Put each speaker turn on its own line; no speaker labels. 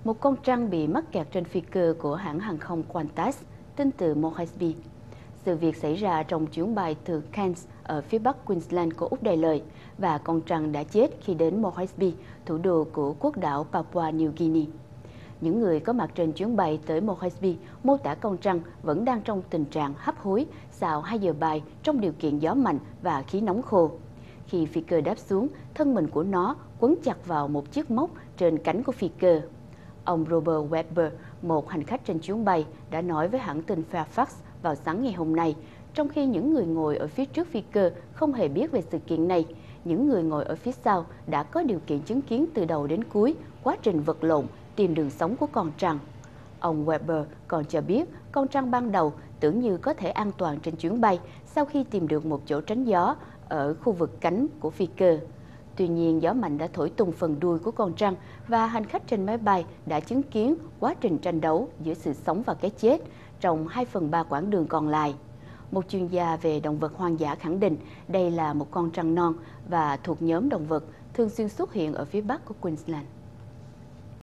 Một con trăng bị mắc kẹt trên phi cơ của hãng hàng không Qantas, tin từ Moresby. Sự việc xảy ra trong chuyến bay từ Cairns ở phía bắc Queensland của Úc Đại Lợi và con trăng đã chết khi đến Moresby, thủ đô của quốc đảo Papua New Guinea. Những người có mặt trên chuyến bay tới Moresby mô tả con trăng vẫn đang trong tình trạng hấp hối sau 2 giờ bay trong điều kiện gió mạnh và khí nóng khô. Khi phi cơ đáp xuống, thân mình của nó quấn chặt vào một chiếc móc trên cánh của phi cơ. Ông Robert Webber, một hành khách trên chuyến bay, đã nói với hãng tin Fairfax vào sáng ngày hôm nay, trong khi những người ngồi ở phía trước phi cơ không hề biết về sự kiện này, những người ngồi ở phía sau đã có điều kiện chứng kiến từ đầu đến cuối quá trình vật lộn tìm đường sống của con trăng. Ông Webber còn cho biết con trăng ban đầu tưởng như có thể an toàn trên chuyến bay sau khi tìm được một chỗ tránh gió ở khu vực cánh của phi cơ. Tuy nhiên, gió mạnh đã thổi tung phần đuôi của con trăng và hành khách trên máy bay đã chứng kiến quá trình tranh đấu giữa sự sống và cái chết trong 2/3 quãng đường còn lại. Một chuyên gia về động vật hoang dã khẳng định đây là một con trăng non và thuộc nhóm động vật thường xuyên xuất hiện ở phía bắc của Queensland.